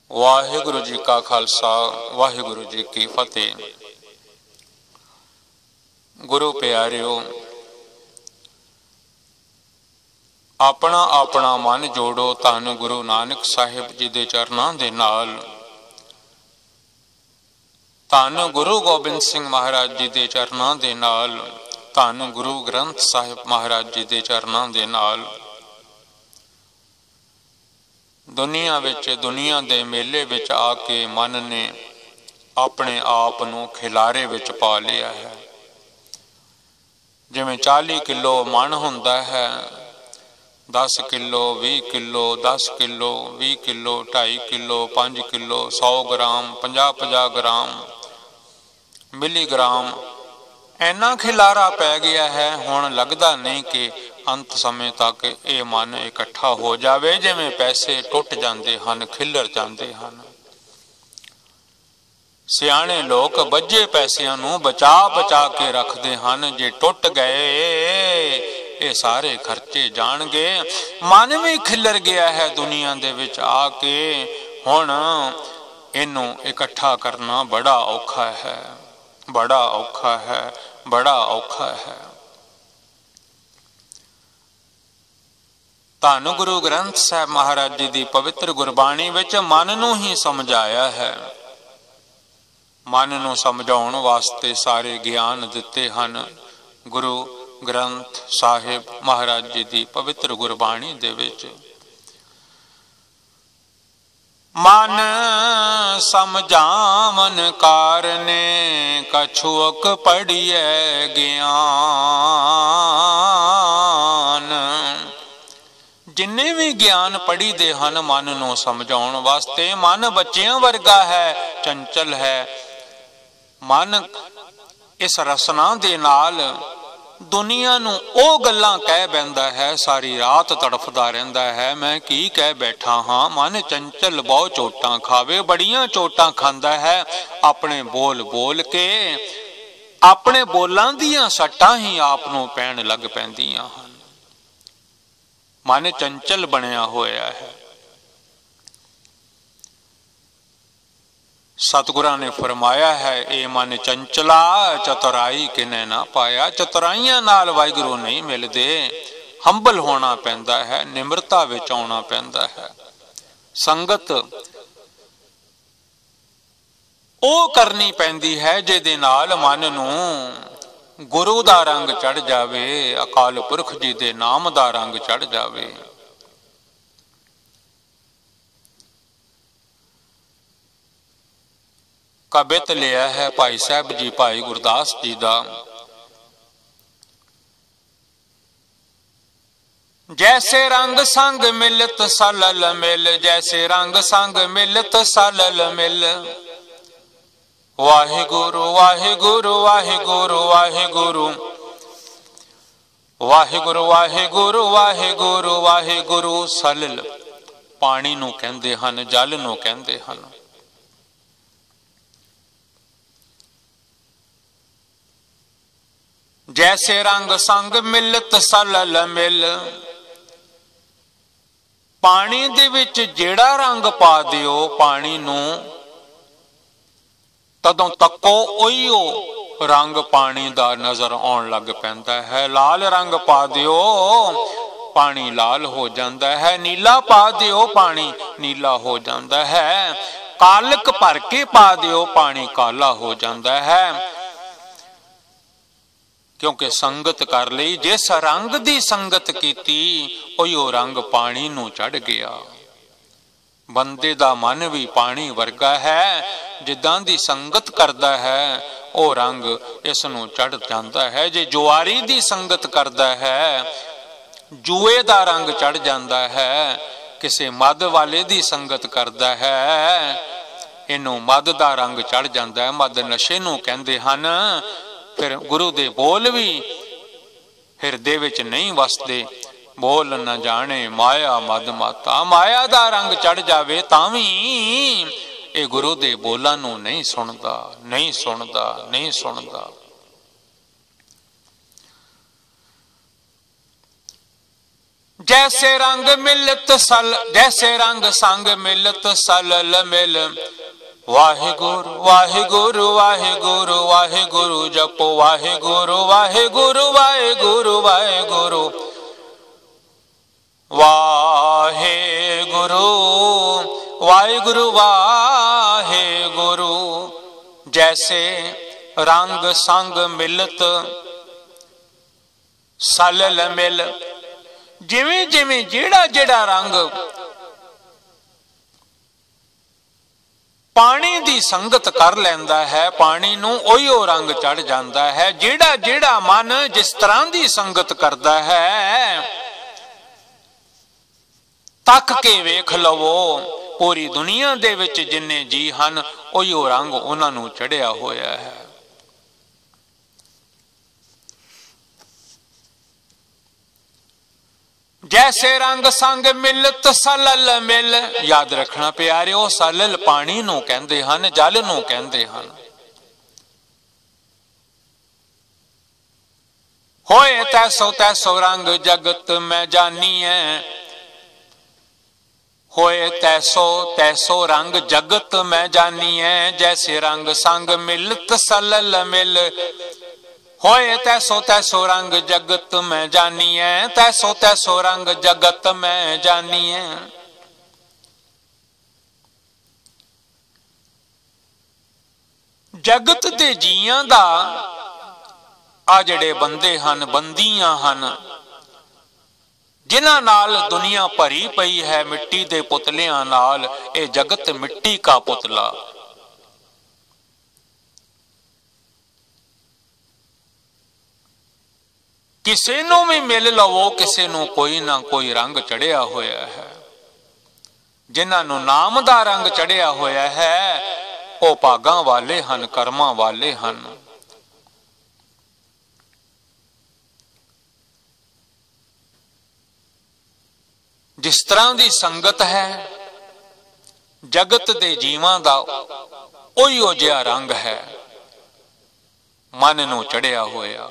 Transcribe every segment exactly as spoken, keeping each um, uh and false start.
वाहिगुरु जी का खालसा वाहिगुरु जी की फतेह। गुरु प्यारिओ, अपना अपना मन जोड़ो धन गुरु नानक साहिब जी दे चरनां दे नाल। धन गुरु गोबिंद सिंह महाराज जी दे चरनां दे नाल। धन गुरु ग्रंथ साहिब महाराज जी दे चरनां दे नाल। दुनिया विच दुनिया दे मेले विच आके मन ने अपने आप नूं खिलारे विच पा लिया है। जिवें चाली किलो मन हुंदा है, दस किलो भी किलो दस किलो भी किलो ढाई किलो पांच किलो सौ ग्राम पंजा पंजा ग्राम मिलीग्राम इन्ना खिलारा पै गया है। हुण लगदा नहीं कि अंत समय तक ये मन इकट्ठा हो जावे। जिवें पैसे टुट जाते हैं, खिलर जाते हैं। सियाणे लोग बजे पैसिਆਂ ਨੂੰ बचा बचा के रखते हैं। जे टुट गए ये सारे खर्चे जाणगे। मन भी खिलर गया है दुनिया दे विच आके। हुण इनू इकट्ठा करना बड़ा औखा है, बड़ा औखा है, बड़ा औखा है। धन गुरु ग्रंथ साहिब महाराज जी की पवित्र गुरबाणी विच मन नूं ही समझाया है। मन नूं समझाउण वास्ते सारे ज्ञान दिते हन गुरु ग्रंथ साहिब महाराज जी की पवित्र गुरबाणी दे विच। मन समझावन कारने कछुक पढ़िए ज्ञान। जिन्ने भी ज्ञान पढ़ी दे हन मन नूं समझाउण वास्ते। मन बच्चियां वर्गा है, चंचल है। मन इस रसना दे नाल दुनिया नूं ओ गल्लां कह बैंदा है, सारी रात तड़फदा रहिंदा है मैं की कह बैठा हाँ। मन चंचल बहुत चोटां खावे, बड़ियां चोटां खांदा है अपने बोल बोल के। अपने बोलां दियां सट्टां ही आप नूं पैण लग पैंदियां हन। मन चंचल बनिया होया है। सतगुरां ने फरमाया है ए मन चंचला चतुराई किने ना पाया। चतुराइयां नाल वाहिगुरू नहीं मिलदे। हंबल होना पैंदा है, निमरता विच आउणा पैंदा है। संगत ओ करनी पैंदी है जिहदे नाल मन नूं गुरु दा रंग चढ़ जावे, अकाल पुरख जी दे नाम दा रंग चढ़ जावे। कबित लिया है भाई साहब जी भाई गुरदास जी दा। जैसे रंग संग मिलत सलल मिल, जैसे रंग संग मिलत सलल मिल। वाहिगुरु वाहिगुरु वाहिगुरु वाहिगुरु वाहिगुरु वाहिगुरु वाहिगुरु वाहिगुरु। सलल पानी नूं कहंदे हन, जल नूं कहंदे हन। जैसे रंग संग मिलत सलल मिल। पानी दे विच जेड़ा रंग पा दिओ पानी नूं, तदों तको ओहिओ रंग पानी दा नजर आउण लग पैंदा है। लाल रंग पा दिओ पानी लाल हो जांदा है, नीला पा दिओ पानी नीला हो जांदा है, कालक भर के पा दिओ पानी काला हो जांदा है। क्योंकि संगत कर लई, जिस रंग दी संगत कीती ओहिओ रंग पानी नूं चढ़ गया। बंदे दा मन भी पानी वर्गा है, जिद्दां दी संगत करदा है ओ रंग इस नूं चढ़ जांदा है। जे जुआरी दी संगत करदा है जुए दा रंग चढ़ जांदा है। किसे मद वाले दी संगत करदा है इनू मद दा रंग चढ़ जांदा है। मद नशे नूं कहंदे हन। फिर गुरु दे बोल भी हिरदे विच नहीं वसदे। बोल न जाने माया मद माता। माया दा रंग चढ़ जावे तां भी ये गुरु दे बोलां नूं नहीं सुनदा, नहीं सुनदा, नहीं सुनदा। जैसे रंग मिलत सल, जैसे रंग संग मिलत सलल मिल। वाहिगुरु वाहिगुरु वाहिगुरु वाहिगुरु जपो वाहिगुरु वाहिगुरु वाहिगुरु वाहिगुरु वाहिगुरु वाहिगुरु वाहिगुरु। जैसे रंग संग मिलत सलल मिल। जिवें जिवें जेड़ा जेड़ा रंग पानी दी संगत कर लैंदा है, पानी नूं ओहिओ रंग चढ़ जांदा है। जेड़ा जेड़ा मन जिस तरह दी संगत करदा है, तक के वेख लवो पूरी दुनिया दे विच जिन्ने जी हन ओहिओ रंग उन्हां नूं चढ़िया होया है। जैसे रंग संग मिलत सलल मिल। याद रखना प्यारिओ, सलल पानी नूं कहंदे हन, जल नूं कहंदे हन। होए तैसो तैसो रंग जगत मैं जानी है। होए तैसो तैसो रंग जगत मैं जानी है। जैसे रंग संग मिलत सलल मिल। होए तैसो तैसो रंग जगत में जानिए। तैसो तैसो रंग जगत में जानिए। जगत दे जियां दा आ जड़े बंदे हन, बंदियां हन, जिन्हां नाल दुनिया भरी पई है मिट्टी दे पुतलियां नाल। ए जगत मिट्टी का पुतला। किसी नूं भी मिल लवो, किसी नूं कोई ना कोई रंग चढ़िया होया है। जिन्हां नूं नाम दा रंग चढ़िया होया है वो भागां वाले हन, कर्मां वाले हन। जिस तरह दी संगत है जगत दे जीवां दा ओहिओ जिहा रंग है मन नूं चढ़िया होया।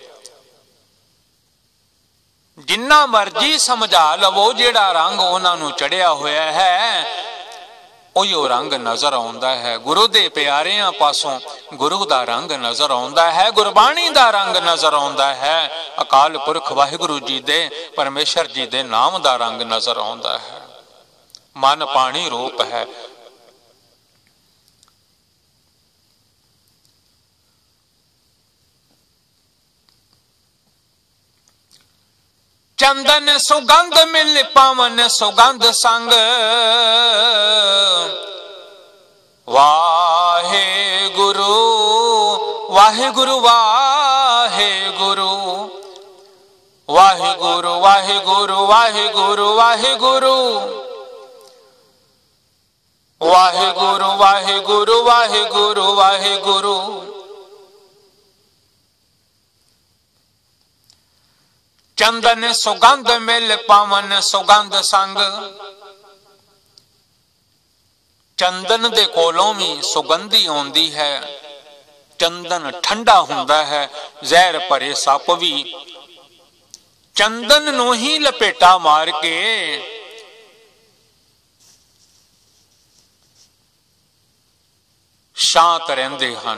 जिन्ना मर्जी समझा लवो, जेड़ा रंग उन्हां नूं चढ़िया होया है ओहिओ रंग नजर आउंदा है। गुरु दे प्यारियां पासों गुरु दा रंग नजर आउंदा है, गुरबाणी दा रंग नजर आउंदा है, अकाल पुरख वाहिगुरु जी दे परमेश्वर जी दे नाम दा रंग नजर आउंदा है। मन पानी रूप है। चंदन सुगंध मिल पावन सुगंध संग। वाहे गुरु वाहे गुरु वाहे गुरु वाहे गुरु वाहे गुरु वाहे गुरु वाहे गुरु वाहे गुरु वाहे गुरु वाहे गुरु वाहे गुरु। चंदन सुगंध मिल पावन सुगंध संग। चंदन दे कोलों भी सुगंधी आउंदी है। चंदन ठंडा हुंदा है, जहर भरे सप भी चंदन नूं ही लपेटा मार के शांत रहिंदे हन।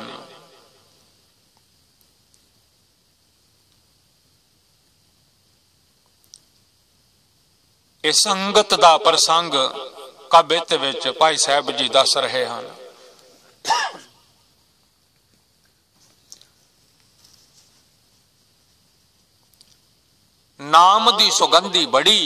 इस संगत दा प्रसंग कबित विच भाई साहब जी दस रहे हैं। नाम दी सुगंधी बड़ी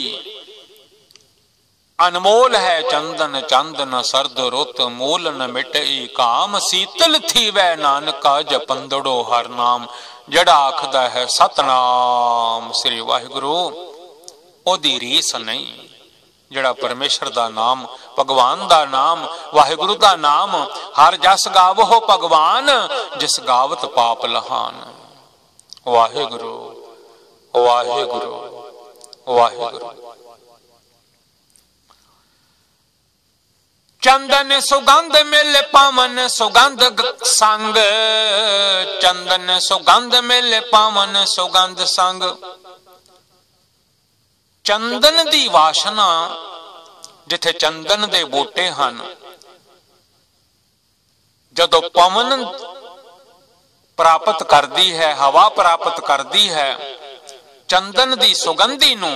अनमोल है। चंदन चंदन सरद रुत मूल न मिटई काम। शीतल थी वै नानका जपंदड़ो हर नाम। जड़ा आखदा है सतनाम श्री वाहिगुरु ओदी रीस नहीं। जड़ा परमेश्वर दा नाम, भगवान दा नाम, वाहिगुरु दा नाम हर जस गावो भगवान जिस गावत पाप लहान। वाहिगुरु वाहिगुरु वाहिगुरु। चंदन सुगंध मिल पावन सुगंध संग। चंदन सुगंध मिल पावन सुगंध संग। चंदन दी वासना जिथे चंदन दे बूटे हन, जदों पवन प्राप्त करती है, हवा प्राप्त करती है चंदन दी सुगंधी नूं,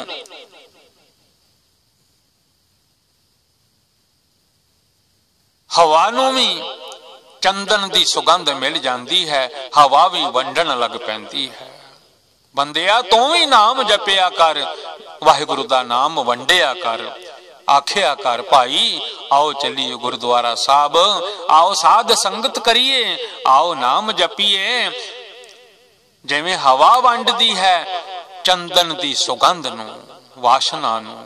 हवा नूं भी चंदन दी सुगंध मिल जाती है, हवा भी वंडन लग पैंदी है। बंदिया तू भी नाम जपिया कर, वाहिगुरु दा नाम वंडिया कर। आखिया कर भाई आओ चलिए गुरुद्वारा साहब, आओ साध संगत करिए, आओ नाम जपीए। जिवें हवा वंडदी है चंदन दी सुगंध नूं, वासना नूं,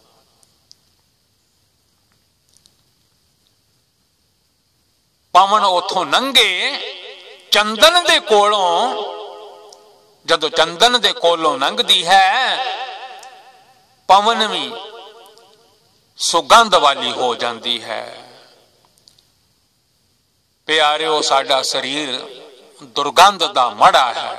पवन उथों लंघे चंदन दे कोलों, जदों चंदन दे कोलों लंघदी है पवन भी सुगंध वाली हो जाती है। प्यारिओ साडा शरीर दुर्गंध दा मड़ा है,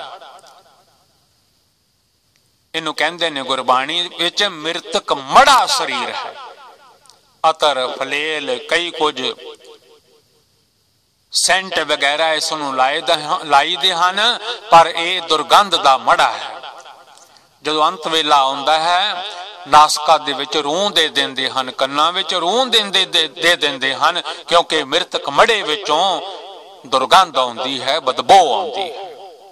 इनू कहंदे ने गुरबाणी विच मृतक मड़ा शरीर है। अतर फलेल कई कुछ सेंट वगैरह इसनू लाई दे हन, पर यह दुर्गंध दा मड़ा है। जदों अंत वेला आउंदा है नासका दे विच रूह दे देंदे हन, कन्नां विच रूह देंदे दे, दे देंदे हन, क्योंकि मृतक मड़े विचों दुर्गंध आउंदी है, बदबू आउंदी है।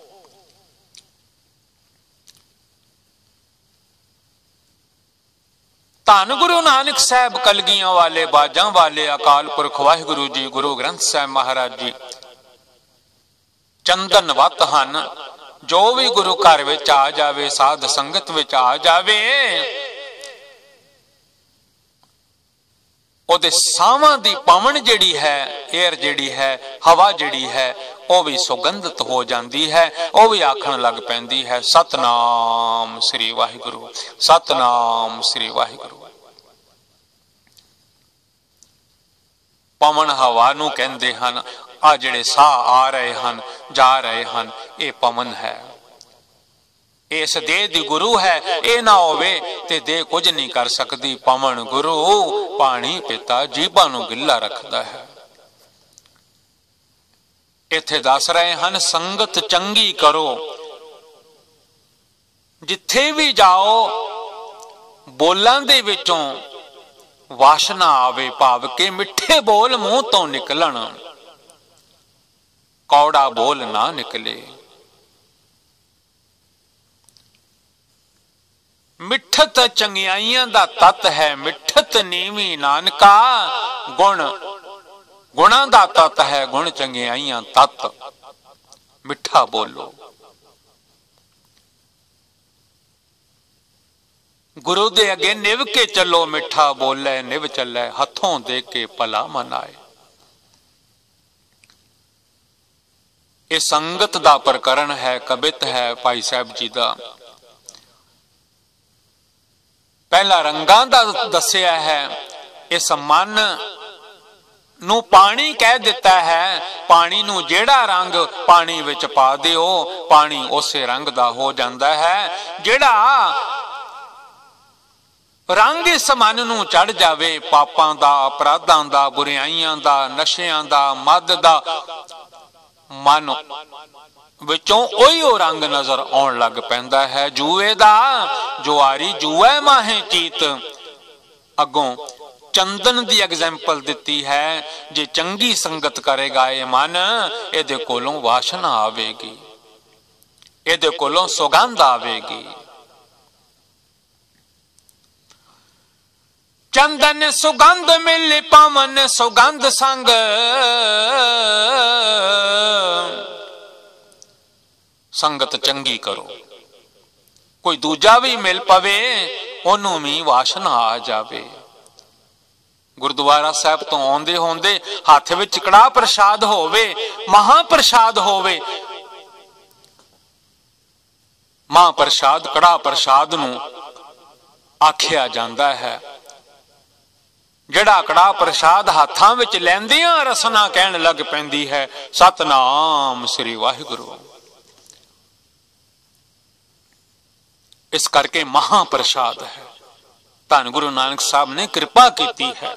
धन गुरु नानक साहब कलगियां वाले, बाजां वाले, अकाल पुरख वाहिगुरु जी, गुरु ग्रंथ साहब महाराज जी चंदन वत हन। जो भी गुरु घर विच आ जावे, साध संगत विच आ जावे, ओदे सावां दी पवन जिहड़ी है, एयर जिहड़ी है, हवा जिहड़ी है, वह भी सुगंधित हो जाती है, वह भी आखण लग पैंदी है सतनाम श्री वाहिगुरु, सतनाम श्री वाहिगुरु। पवन हवा नूं कहंदे हन, आ जिहड़े साह आ रहे हन जा रहे हन, ये पवन है। इस देह दी गुरु है, ये ना होवे ते देह कुछ नहीं कर सकती। पवन गुरु पानी पिता जीभा नूं गिला रखदा है। इत्थे दस रहे हन संगत चंगी करो, जिथे भी जाओ बोलां दे विचों वासना आवे, भाव के मिठे बोल मुंह तो निकलन, कौड़ा बोल ना निकले। मिठत चंगियाइयां दा तत है, मिठत नीवी नानका, गुण गुणा दा तत है, गुण चंगियाइयां तत। मिठा बोलो, गुरु दे अगे निव के चलो, मिठा बोले निव चले, हथों दे के भला मनाए। ये संगत दा प्रकरण है, कवित है भाई साहब जी दा। पहला रंगां दा दसिया है, इस मन नू पानी कह दिता है। पानी नू जेड़ा रंग पानी विच पा दिओ, पानी उसे रंग दा हो जांदा है। जेड़ा रंग इस मन नू चढ़ जावे, पापां दा, अपराधां दा, बुराइयां दा, नशियां दा, मद दा, मन विचों ओही ओ रंग नजर आउण लग पैंदा है। जूए दा जुआरी जुए माहे चीत, अगों चंदन दी एग्जाम्पल दिती है। जे चंगी संगत करेगा ये मन, इहदे कोलों वासना आवेगी, इहदे कोलों सुगंध आवेगी। चंदन सुगंध मिल पावन सुगंध संग, संगत चंगी करो। कोई दूजा भी मिल पवे, ओनू भी वासना आ जावे। गुरुद्वारा साहब तो आउंदे होंदे हाथ विच कड़ा प्रसाद होवे, महाप्रसाद होवे, महाप्रसाद कड़ा प्रसाद नू आखिया जांदा है। जिहड़ा कड़ा प्रसाद हाथां विच लैंदियां रसना कहण लग पैंदी है सतनाम श्री वाहिगुरु। इस करके महाप्रसाद है। ਧੰਨ ਗੁਰੂ ਨਾਨਕ ਸਾਹਿਬ ਨੇ ਕਿਰਪਾ ਕੀਤੀ ਹੈ।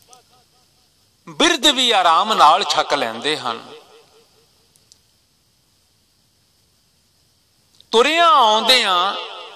ਬਿਰਧ ਵੀ ਆਰਾਮ ਨਾਲ ਛਕ ਲੈਂਦੇ ਹਨ। ਤੁਰਿਆਂ ਆਉਂਦਿਆਂ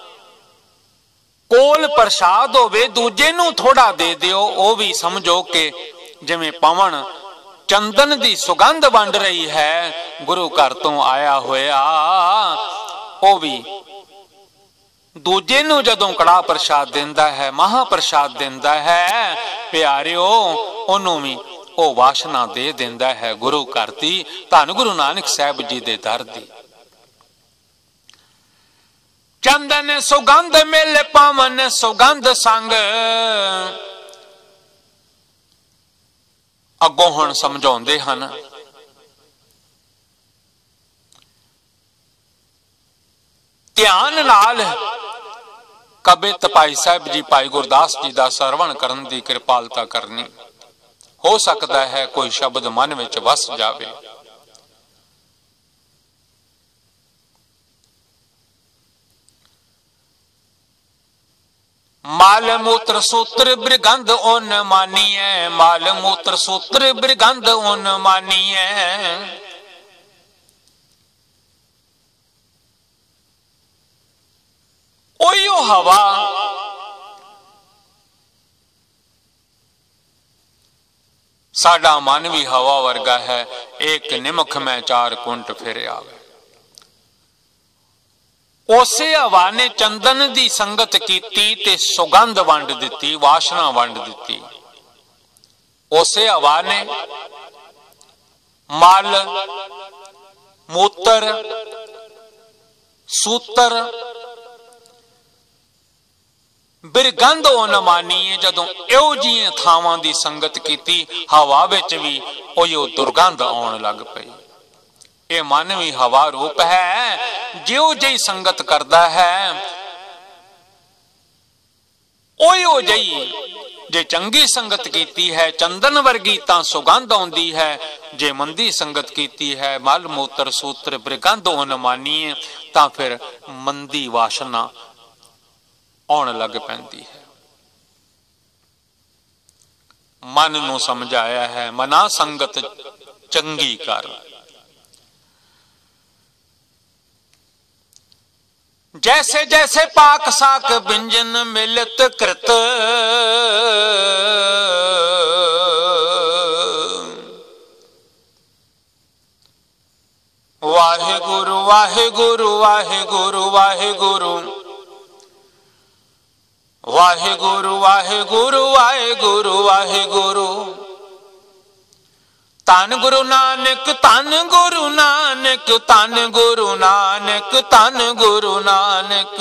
ਕੋਲ ਪ੍ਰਸ਼ਾਦ ਹੋਵੇ ਦੂਜੇ ਨੂੰ ਥੋੜਾ ਦੇ ਦਿਓ, ਉਹ ਵੀ ਸਮਝੋ ਕਿ ਜਿਵੇਂ ਪਵਨ ਚੰਦਨ ਦੀ ਸੁਗੰਧ ਵੰਡ ਰਹੀ ਹੈ, ਗੁਰੂ ਘਰ ਤੋਂ ਆਇਆ ਹੋਇਆ ਉਹ ਵੀ ਦੂਜੇ ਨੂੰ ਜਦੋਂ ਕੜਾਹ ਪ੍ਰਸ਼ਾਦ ਦਿੰਦਾ ਹੈ, ਮਹਾ ਪ੍ਰਸ਼ਾਦ ਦਿੰਦਾ ਹੈ, ਪਿਆਰਿਓ ਉਹਨੂੰ ਵੀ ਉਹ ਵਾਸ਼ਨਾ ਦੇ ਦਿੰਦਾ ਹੈ ਗੁਰੂ ਘਰ ਦੀ, ਧੰਨ ਗੁਰੂ ਨਾਨਕ ਸਾਹਿਬ ਜੀ ਦੇ ਦਰ ਦੀ। ਚੰਦਨ ਸੁਗੰਧ ਮਿਲ ਪਵਨ ਸੁਗੰਧ ਸੰਗ। ਅੱਗੋਂ ਹੁਣ ਸਮਝਾਉਂਦੇ ਹਨ, ਧਿਆਨ ਨਾਲ ਕਬਿਤ ਭਾਈ ਸਾਹਿਬ ਜੀ ਭਾਈ ਗੁਰਦਾਸ ਜੀ ਦਾ ਸਰਵਣ ਕਰਨ ਦੀ ਕਿਰਪਾਲਤਾ ਕਰਨੀ। ਹੋ ਸਕਦਾ ਹੈ ਕੋਈ ਸ਼ਬਦ ਮਨ ਵਿੱਚ ਵਸ ਜਾਵੇ। ਮਾਲ ਮੂਤਰ ਸੂਤਰ ਬ੍ਰਿਗੰਧ ਓਨ ਮਾਨੀਐ, ਮਾਲ ਮੂਤਰ ਸੂਤਰ ਬ੍ਰਿਗੰਧ ਓਨ ਮਾਨੀਐ। ओयो हवा साडा मन भी हवा वर्गा है, एक निमख में चार कुंट फिर आवे। उसे हवा ने चंदन दी संगत कीती ते सुगंध वंड दिती, वासना वंड दिती। उसे हवा ने मल मूत्र सूत्र बिरगंध ओन मानी है। जदों इहो जिहियां थावां दी संगत कीती, हवा विच भी ओहियो दुर्गंध आउण लग पई। ये मन भी हवा रूप है, जिहो जी संगत करदा है ओहियो जी। जे चंगी संगत कीती है चंदन वर्गी तां सुगंध आउंदी है, जे मंदी संगत कीती है मल मूत्र सूत्र बिरगंध ओन मानीए तां फिर मंदी वासना आउण लग पैंदी है। मन नूं समझाया है, मना संगत चंगी कर। जैसे जैसे पाक साक व्यंजन मिलत कृत, वाहे गुरु वाहे गुरु वाहे गुरु वाहे गुरु वाहे गुरु वाहे गुरु वाहे गुरु वाहे गुरु। धन गुरु नानक धन गुरु नानक धन गुरु नानक धन गुरु नानक।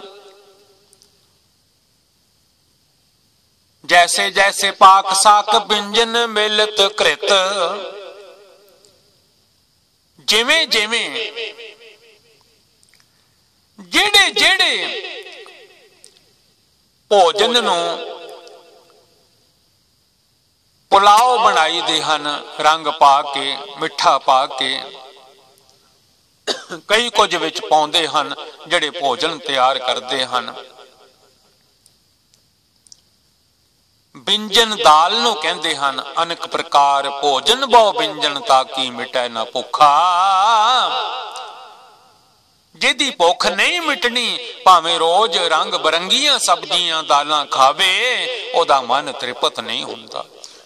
जैसे जैसे पाक साक व्यंजन मिलत कृत, जिवें जिवें जेड़े जेड़े भोजन नूं पुलाव बनाई दे हन, रंग पा के मिठा पा के कई कुछ विच पाउंदे हन, जिहड़े भोजन तैयार करते हन। व्यंजन दाल नूं कहंदे हन, अनेक प्रकार भोजन बहु व्यंजन ताकि मिटै ना भुखा। जिहदी भुख नहीं मिटनी भावें रोज रंग बरंगियां सब्जियां दालां खावे, ओदा मन तृप्त नहीं हुंदा।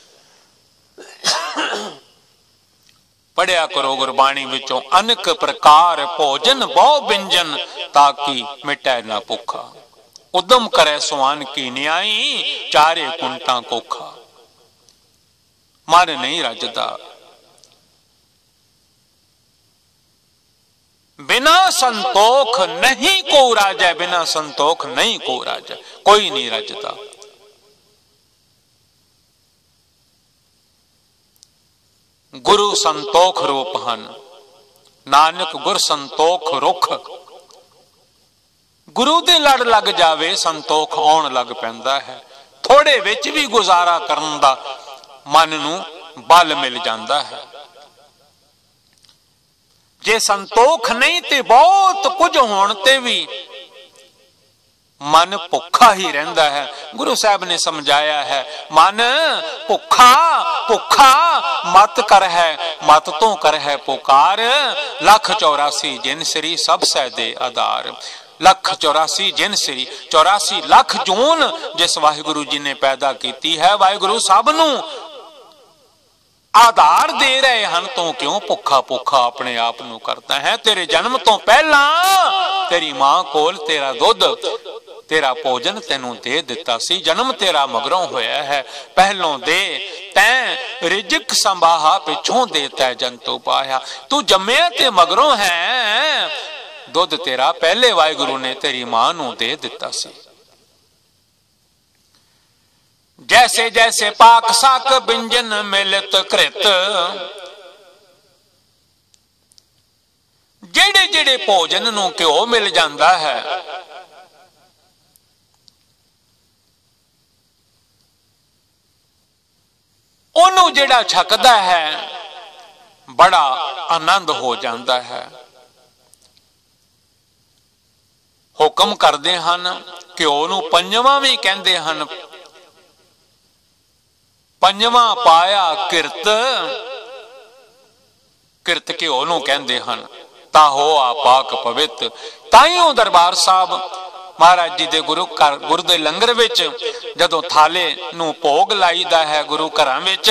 पढ़िया करो गुरबाणी विचों, अनेक प्रकार भोजन बहु व्यंजन ताकि मिटै ना भुखा। उदम करे सुआन की न्याई, चारे कुंटा कोखा। मन नहीं रजदा बिना संतोख नहीं को राजा, बिना संतोख नहीं को राजा, कोई नहीं रजता। गुरु संतोख रूप हन, नानक गुर संतोख रुख। गुरु दे लड़ लग जावे संतोख आउण लग पैंदा है। थोड़े विच भी गुजारा करन दा मन नूं बल मिल जांदा है। जे संतोख नहीं ते बहुत कुछ होण ते भी मन भुखा ही रहता है। गुरु साहब ने समझाया है, मन भुखा भुखा मत कर है, मत तो कर है पुकार, लख चौरासी जिन श्री सब सै दे आधार। लख चौरासी जिन श्री, चौरासी लख जून जिस वाहिगुरु जी ने पैदा की है, वाहिगुरु सब नू आधार दे रहे हैं, तो क्यों भुखा भुखा अपने आप नू करता है। तेरे जन्म तो पहला तेरी मां कोल तेरा दुध तेरा भोजन तेनू दे दिता सी, जन्म तेरा मगरों होया है, पहलों दे तैं रिजक संभाहा, पिछों दे तै जंतु पाया। तू जम्मिया ते मगरों है, दुध तेरा पहले वाहिगुरु ने तेरी मां नू दे दिता सी। जैसे जैसे पाक साक बिंजन मिलत कृत, जेड़े जेड़े भोजन नू घ्यो मिल जाता है, ओनू जेड़ा छकदा है बड़ा आनंद हो जाता है। हुक्म करते हैं, घ्यो नू पंजवां भी कहते हैं, पंजवां पाया किरत, किरत घ्यो नू कहते हैं, ताहो आ पाक पवित्र। ताइयों दरबार साहब महाराज जी दे गुरु घर गुरु दे लंगर विच जदों थाले नू भोग लाईदा है, गुरु घरां विच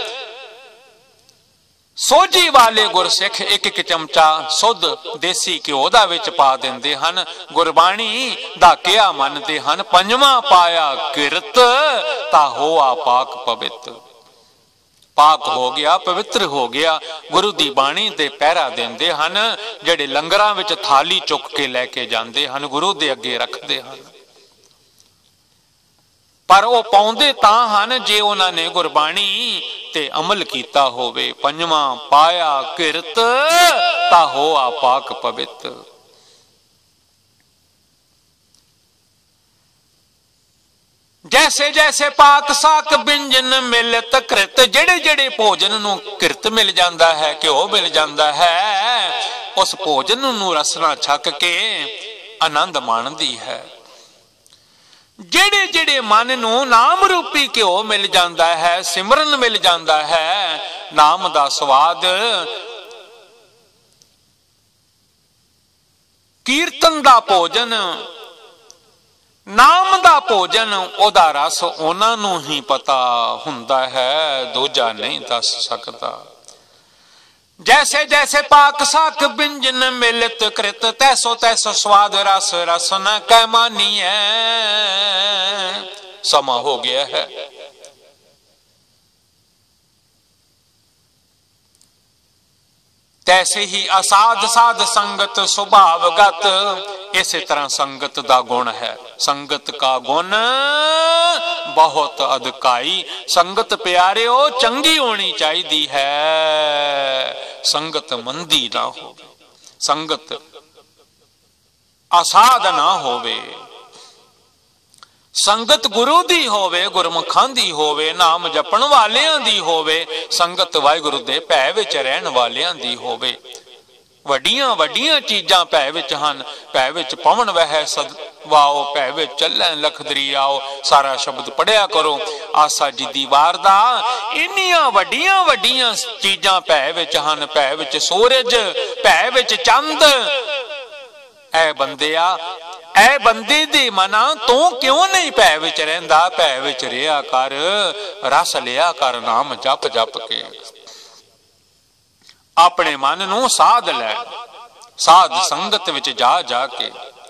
सोझी वाले गुरसिख एक एक चमचा सुध देसी घ्यो दा विच पा दिंदे हन। गुरबाणी दा किया मनदे हन, पंजवां पाया किरत ताहो आ पाक पवित्र। पाक हो गया, पवित्र हो गया। गुरु दी बाणी दे पहरा देंदे हन, जेड़े लंगरां विच थाली चुक के लैके जांदे हन, गुरु दे अगे रखदे हन। पर वो पाउंदे तां हन जे उन्हां ने गुरबाणी ते अमल कीता होवे। पंजवां पाया किरत ताहो आ पाक पवित्र। जैसे जैसे पाक साक बिंजन मिलत कृत, जेड़े जेड़े भोजन नू किरत मिल जाता है, घ्यो मिल जाता है, उस भोजन नू रसना छक के आनंद माणदी है। जेड़े जेड़े मन नू नाम रूपी घ्यो मिल जाता है, सिमरन मिल जाता है, नाम दा स्वाद, कीर्तन दा भोजन, नाम दा भोजन, ओदा रस उन्हां नू ही पता हुंदा है, दूजा नहीं दस सकता। जैसे जैसे पाक साक बिंजन मिलत कृत, तैसो तैसो स्वाद रस रस न कै मानिए। समा हो गया है। तैसे ही असाध साध संगत स्वभावगत, इसी तरह संगत दा गुण है। संगत का गुण बहुत अधिकाई। संगत प्यारे हो चंगी होनी चाहिए है, संगत मंदी ना हो, संगत असाध ना होवे, संगत गुरु दी होवे, गुरमुखां दी होवे, नाम जपण वालियां दी होवे, संगत वाहिगुरु दे भै विच रहण वालियां दी होवे। वड्डियां वड्डियां चीजां भै विच हन। भै विच पवन वह सद वाओ, भै विच चलै लख दरियाओ। सारा शब्द पढ़िया करो। आसा जी दी वार दा इन्नियां वड्डियां वड्डियां चीजां भै विच हन। भै विच सूरज, भै विच चंद। ऐ बंदिया, ऐ बंदे दे मना तू क्यों नहीं भै विच रहिंदा? भै विच रिया कर, रस लिया कर नाम जप जप के। अपने मन नू साध लै, साध संगत विच जा जा के।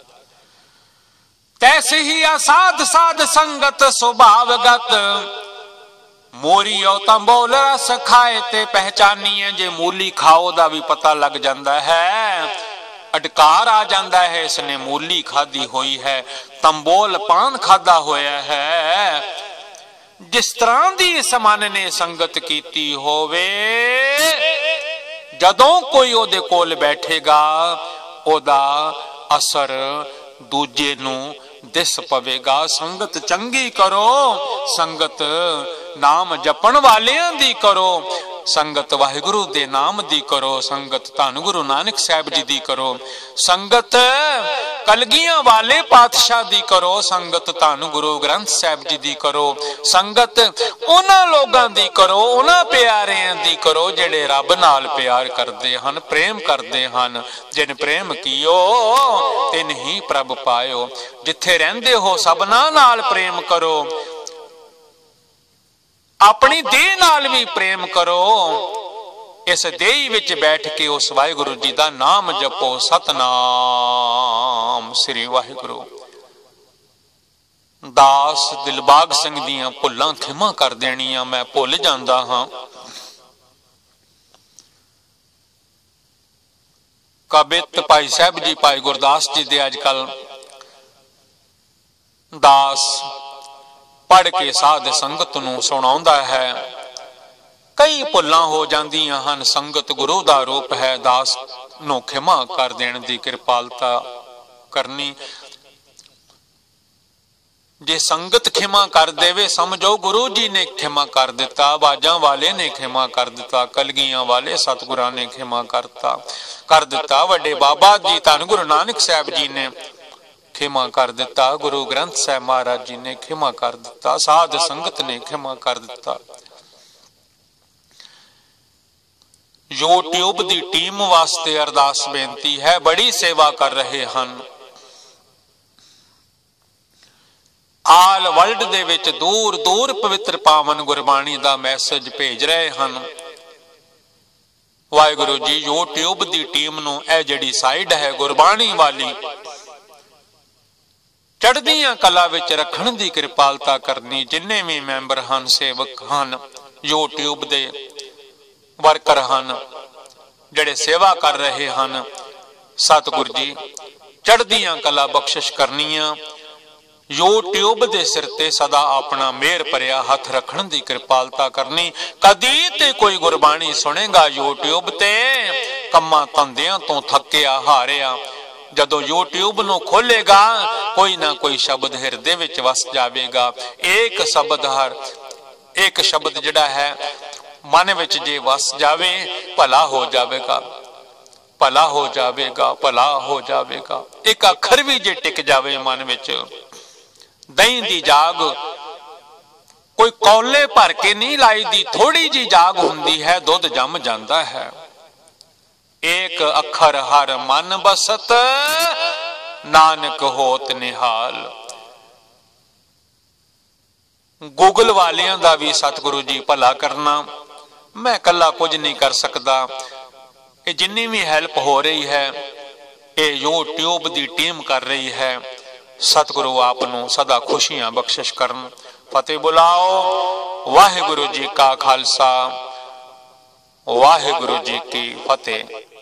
तैसे ही असाध साध संगत स्वभावगत, मोरियो तंबोल रस खाए ते पहचानीए। जे मूली खाओ दा भी पता लग जाता है, अडकार आ जाता है इसने मूली खाधी हुई है, तंबोल पान खाधा होया है। जिस तरह दी इस मन ने संगत कीती होवे, जदों कोई ओदे कोल बैठेगा ओदा असर दूजे नू दिस पवेगा। संगत चंगी करो, संगत नाम जपण वालियां दी करो, संगत वाहिगुरु दे नाम दी करो, संगत धन गुरु नानक साहब जी दी करो, संगत कलगियां वाले पातशाह दी करो संगत, धन गुरु ग्रंथ साहिब जी दी करो संगत, उन्हां लोगां दी करो, उन्हां प्यारियां दी करो जिहड़े रब नाल प्यार करदे हन, प्रेम करदे हन। जिन प्रेम कीओ तिन ही प्रभ पायो। जिथे रहिंदे हो सबना नाल प्रेम करो, अपनी देह नाल भी प्रेम करो। इस देही विच बैठ के उस वाहिगुरु जी का नाम जपो, सतनाम श्री वाहिगुरु। दास दिलबाग सिंह दियां भुल्लां खिमा कर देनियां, मैं भुल जांदा हां। कबित भाई साहब जी भाई गुरदास जी दे अजकल दास पढ़ के साध संगत नूं सुणाउंदा है। कई भुल्लां हो जांदियां हन, संगत गुरु दा रूप है। दास नूं खिमा कर देण दी किरपालता करनी। जे संगत खिमा कर देवे समझो गुरु जी ने खिमा कर दिता, बाजां वाले ने खिमा कर दिता, कलगियां वाले सतगुरां ने खिमा करता कर दिता, वड्डे बाबा जी धन गुरु नानक साहब जी ने खिमा कर दिता, गुरु ग्रंथ साहब महाराज जी ने खिमा कर दिता, साध संगत ने खिमा कर दिता। यूट्यूब दी टीम वास्ते अरदास बेनती है, बड़ी सेवा कर रहे हन। आल वर्ल्ड दे विच दूर दूर पवित्र पावन गुरबाणी दा मैसेज भेज रहे हन। वाहिगुरु जी यूट्यूब दी टीम नूं ए जिहड़ी साइड है गुरबाणी वाली चढ़दियां कला विच रखण दी किरपालता करनी। जिन्ने भी मैंबर हन, सेवक हन, यूट्यूब दे वर्कर हन, जिहड़े सेवा कर रहे हन, सतगुरु जी चढ़दियां कला बख्शिश करनियां। यूट्यूब दे सिर ते सदा अपना मेहर भरिया हथ रखण दी किरपालता करनी। कदी ते कोई गुरबाणी सुनेगा यूट्यूब ते कम्मां धंधियां तो थकिया हारिया, जदों यूट्यूब नूं खोलेगा कोई ना कोई शब्द हिरदे विच वस जावेगा। एक शब्द हर एक शब्द जिहड़ा है मन विच जे वस जावे भला हो जावेगा, भला हो जावेगा, भला हो जावेगा। एक अखर भी जे टिक जावे मन विच, दही दी जाग कोई कौले भर के नहीं लाई दी, थोड़ी जी जाग हुंदी है, दुध जम जाता है। एक अखर हर मन बसत, नानक होत निहाल। गूगल वालियां दा भी सतगुरु जी भला करना। मैं कला कुछ नहीं कर सकता। ये जिन्नी भी हेल्प हो रही है ये यूट्यूब दी टीम कर रही है। सतगुरु आप नूं सदा खुशियां बख्शिश करन। फतेह बुलाओ। वाहिगुरु जी का खालसा, वाहिगुरु जी की फतेह।